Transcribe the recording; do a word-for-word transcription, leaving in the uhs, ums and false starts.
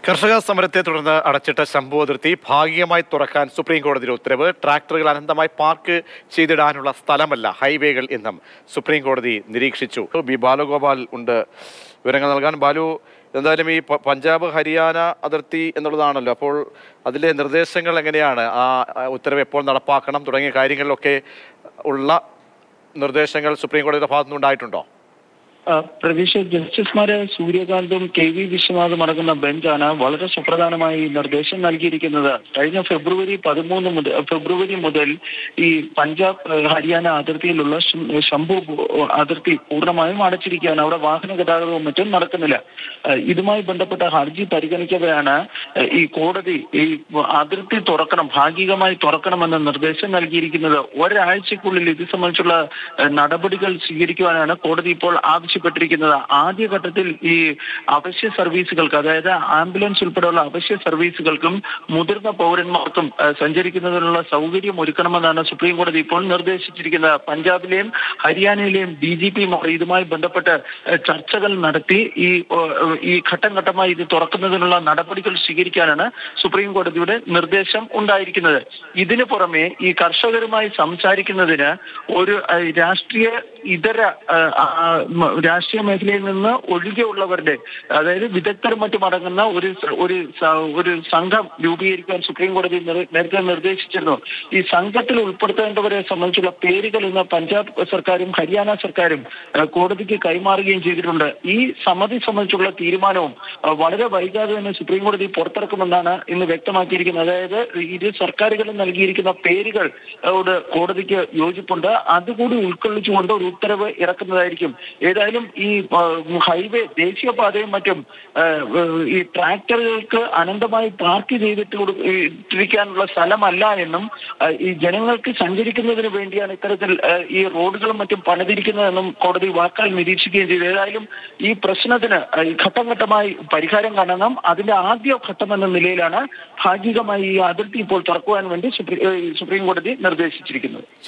കർഷക സമരത്തെ തുടർന്ന് അടച്ചിട്ട ശംഭു അതിർത്തി ഭാഗികമായി തുറക്കാൻ സുപ്രീം കോടതിയുടെ ഉത്തരവ്. ട്രാക്ടറുകൾ അനന്തമായി പാർക്ക് ചെയ്തിടാനുള്ള സ്ഥലമല്ല ഹൈവേകൾ എന്നും സുപ്രീം കോടതി നിരീക്ഷിച്ചു. ബി ബാലഗോപാൽ ഉണ്ട് വിവരങ്ങൾ നൽകാൻ. ബാലു, എന്തായാലും ഈ പഞ്ചാബ് ഹരിയാന അതിർത്തി എന്നുള്ളതാണല്ലോ, അപ്പോൾ അതിലെ നിർദ്ദേശങ്ങൾ എങ്ങനെയാണ്? ആ ഉത്തരവ് എപ്പോൾ നടപ്പാക്കണം തുടങ്ങിയ കാര്യങ്ങളിലൊക്കെ ഉള്ള നിർദ്ദേശങ്ങൾ സുപ്രീം കോടതിയുടെ ഭാഗത്തുനിന്നുണ്ടായിട്ടുണ്ടോ? പ്രതീക്ഷ ജസ്റ്റിസുമാര് സൂര്യകാന്തും കെ വി വിശ്വനാഥും അടങ്ങുന്ന ബെഞ്ചാണ് വളരെ സുപ്രധാനമായി നിർദ്ദേശം നൽകിയിരിക്കുന്നത്. കഴിഞ്ഞ ഫെബ്രുവരി പതിമൂന്ന് മുതൽ ഫെബ്രുവരി മുതൽ ഈ പഞ്ചാബ് ഹരിയാന അതിർത്തിയിലുള്ള ശംഭു അതിർത്തി പൂർണ്ണമായും അടച്ചിരിക്കുകയാണ്. അവിടെ വാഹന ഗതാഗതവും മറ്റും നടക്കുന്നില്ല. ഇതുമായി ബന്ധപ്പെട്ട ഹർജി പരിഗണിക്കവെയാണ് ഈ കോടതി ഈ അതിർത്തി തുറക്കണം, ഭാഗികമായി തുറക്കണമെന്ന നിർദ്ദേശം നൽകിയിരിക്കുന്നത്. ഒരാഴ്ചക്കുള്ളിൽ ഇത് സംബന്ധിച്ചുള്ള നടപടികൾ സ്വീകരിക്കുവാനാണ് കോടതി ഇപ്പോൾ ആവശ്യപ്പെട്ടത്. പ്പെട്ടിരിക്കുന്നത് ആദ്യഘട്ടത്തിൽ ഈ അവശ്യ സർവീസുകൾക്ക്, അതായത് ആംബുലൻസ് ഉൾപ്പെടെയുള്ള അവശ്യ സർവീസുകൾക്കും മുതിർന്ന പൗരന്മാർക്കും സഞ്ചരിക്കുന്നതിനുള്ള സൗകര്യം ഒരുക്കണമെന്നാണ് സുപ്രീം കോടതി ഇപ്പോൾ നിർദ്ദേശിച്ചിരിക്കുന്നത്. പഞ്ചാബിലെയും ഹരിയാനയിലെയും ഡി ജി പിമാർ ഇതുമായി ബന്ധപ്പെട്ട് ചർച്ചകൾ നടത്തി ഈ ഈ ഘട്ടം ഘട്ടമായി ഇത് തുറക്കുന്നതിനുള്ള നടപടികൾ സ്വീകരിക്കാനാണ് സുപ്രീം കോടതിയുടെ നിർദ്ദേശം ഉണ്ടായിരിക്കുന്നത്. ഇതിനു പുറമെ ഈ കർഷകരുമായി സംസാരിക്കുന്നതിന് ഒരു രാഷ്ട്രീയ ഇതര രാഷ്ട്രീയ മേഖലയിൽ നിന്ന് ഒഴികെയുള്ളവരുടെ, അതായത് വിദഗ്ധരും മറ്റും അടങ്ങുന്ന ഒരു ഒരു ഒരു സംഘം രൂപീകരിക്കാൻ സുപ്രീം കോടതി നേരത്തെ നിർദ്ദേശിച്ചിരുന്നു. ഈ സംഘത്തിൽ ഉൾപ്പെടുത്തേണ്ടവരെ സംബന്ധിച്ചുള്ള പേരുകൾ ഇന്ന് പഞ്ചാബ് സർക്കാരും ഹരിയാന സർക്കാരും കോടതിക്ക് കൈമാറുകയും ചെയ്തിട്ടുണ്ട്. ഈ സമിതി സംബന്ധിച്ചുള്ള തീരുമാനവും വളരെ വൈകാതെ തന്നെ സുപ്രീം കോടതി പുറത്തിറക്കുമെന്നാണ് ഇന്ന് വ്യക്തമാക്കിയിരിക്കുന്നത്. അതായത് ഇരു സർക്കാരുകളും നൽകിയിരിക്കുന്ന പേരുകളോട് കോടതിക്ക് യോജിപ്പുണ്ട്. അതുകൂടി ഉൾക്കൊള്ളിച്ചുകൊണ്ട് ഒരു ഉത്തരവ് ഇറക്കുന്നതായിരിക്കും. ഏതായാലും ഈ ഹൈവേ ദേശീയപാതയും മറ്റും ഈ ട്രാക്ടറുകൾക്ക് അനന്തമായി പാർക്ക് ചെയ്തിട്ടിരിക്കാനുള്ള സ്ഥലമല്ല എന്നും ഈ ജനങ്ങൾക്ക് സഞ്ചരിക്കുന്നതിന് വേണ്ടിയാണ് ഇത്തരത്തിൽ ഈ റോഡുകളും മറ്റും പണിതിരിക്കുന്നതെന്നും കോടതി വാക്കാൽ നിരീക്ഷിക്കുകയും ചെയ്തു. ഏതായാലും ഈ പ്രശ്നത്തിന് ഘട്ടം ഘട്ടമായി പരിഹാരം കാണണം. അതിന്റെ ആദ്യ ഘട്ടം എന്ന നിലയിലാണ് ഭാഗികമായി ഈ അതിർത്തി ഇപ്പോൾ തുറക്കുവാൻ വേണ്ടി സുപ്രീം കോടതി നിർദ്ദേശിച്ചിരിക്കുന്നത്.